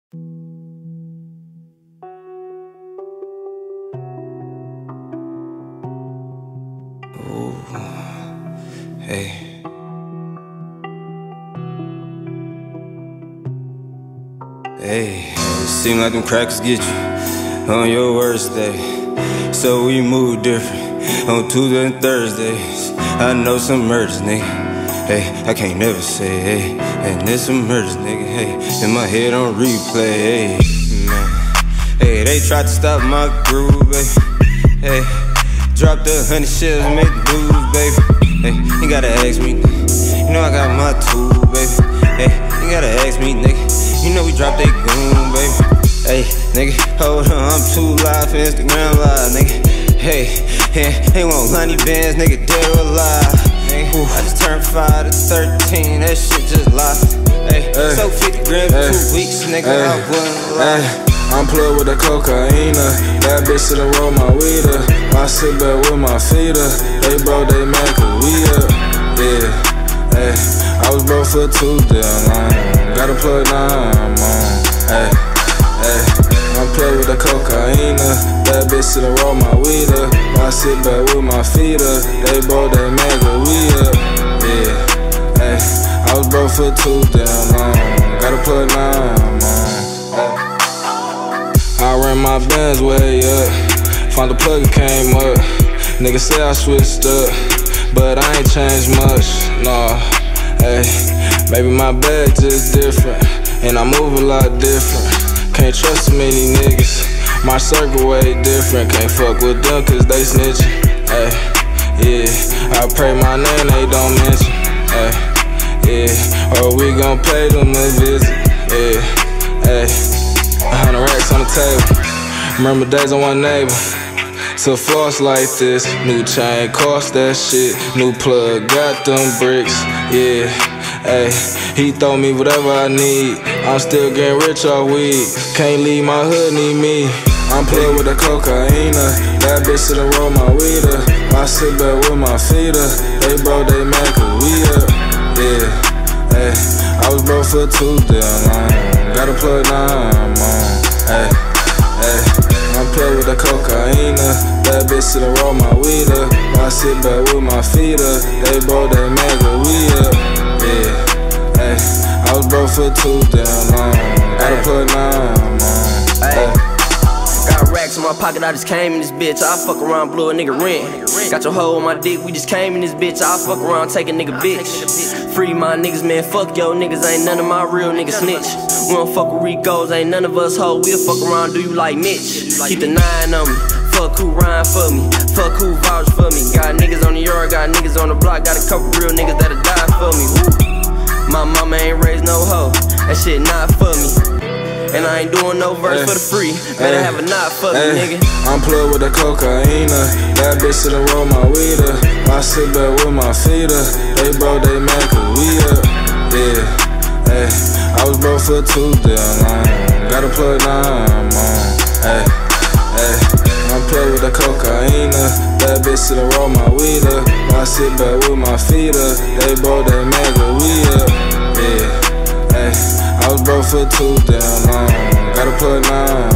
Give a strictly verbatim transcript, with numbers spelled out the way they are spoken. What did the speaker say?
Ooh, hey. Hey, it seem like them crackers get you on your worst day. So we move different on Tuesday and Thursdays. I know some murders, nigga. Hey, I can't never say, hey, and there's some murders, nigga. Hey, in my head on replay, hey, man. Hey, they tried to stop my groove, baby. Hey, dropped a hundred shells and made the moves, baby. Hey, you gotta ask me, you know I got my tool, baby. Hey, you gotta ask me, nigga. You know we dropped they goon, baby. Hey, nigga, hold on, I'm too live for Instagram live, nigga. Hey, hey, they want honey bands, nigga, dead or alive. Ooh, I just turned five to thirteen, that shit just lost. Hey, hey, so fifty grams in two weeks, nigga, hey, I wouldn't lie. Hey, I'm plugged with the cocaine. That bitch to the roll my weed up. I sit back with my feet up. They broke, they make a weed up. Yeah, hey, I was broke for too damn long. Got a plug now, I'm on. Hey, hey, I'm plugged with the cocaine. That bitch to the roll my weed up. I sit back with my feet up. They broke, they make a weed up. Yeah, hey, I was broke for too damn long. Got a plug now, I'm on. Hey. I ran my bands way up, found the plug and came up. Niggas say I switched up, but I ain't changed much, nah. Hey, maybe my bag just different, and I move a lot different. Can't trust too many niggas, my circle way different. Can't fuck with them cause they snitchin'. Hey, yeah, I pray my name they don't mention. Hey, yeah, or we gon' pay them a visit. Yeah, hey. A hundred racks on the table. Remember days on one neighbor. So floss like this. New chain cost that shit. New plug got them bricks. Yeah, ayy. He throw me whatever I need. I'm still getting rich off weed. Can't leave my hood, need me. I'm plugged with the cocaine. That bitch to the roll my weed up. I sit back with my feet up. They broke, they make a weed up. Yeah, ayy. I was broke for too damn long. Got a plug now, I'm on. Hey, hey, I'm plugged with the cocaine. That bitch to the roll my weed up. I sit back with my feet up. They broke, they make a weed up. Yeah, hey, I was broke for too damn long. Got a plug now, I'm on. Hey. Got racks in my pocket, I just came in this bitch. I fuck around, blew a nigga rent. Got your hoe on my dick, we just came in this bitch. I fuck around, take a nigga bitch. Free my niggas, man, fuck yo niggas. Ain't none of my real niggas snitch. We don't fuck with Ricos, ain't none of us hoe. We'll fuck around, do you like Mitch? Keep the nine on me, fuck who rhyme for me, fuck who vouch for me. Got niggas on the yard, got niggas on the block. Got a couple real niggas that'll die for me. Woo. My mama ain't raised no hoe, that shit not for me. And I ain't doing no verse hey, for the free. Better hey, have a knot for hey, me, nigga. I'm plugged with the cocaine. That bitch to the roll my weed up. I sit back with my feet up. They broke, they make a weed up. Yeah, hey, I was broke for too damn long. Got a plug now, I'm on. Hey, hey, I'm plugged with the cocaine. That bitch to the roll my weed up. I sit back with my feet up. They broke, they make a weed up. Yeah, hey, I was broke for too damn long. Got a plug now.